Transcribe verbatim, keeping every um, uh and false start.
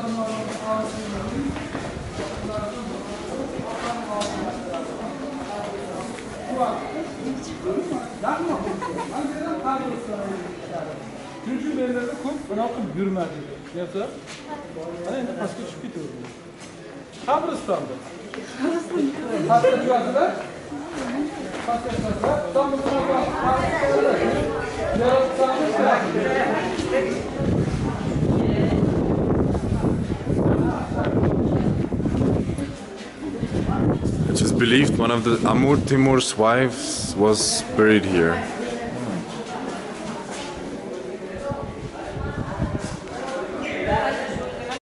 Çünkü yerlerde ko'p bunaqa yurmadi. Yasa, ana endi pastga tushib ketaverdi. Qabristonda. Pastga tushadida. Pastga tushadida. Tomni bunaqa It is believed one of the Amur Timur's wives was buried here.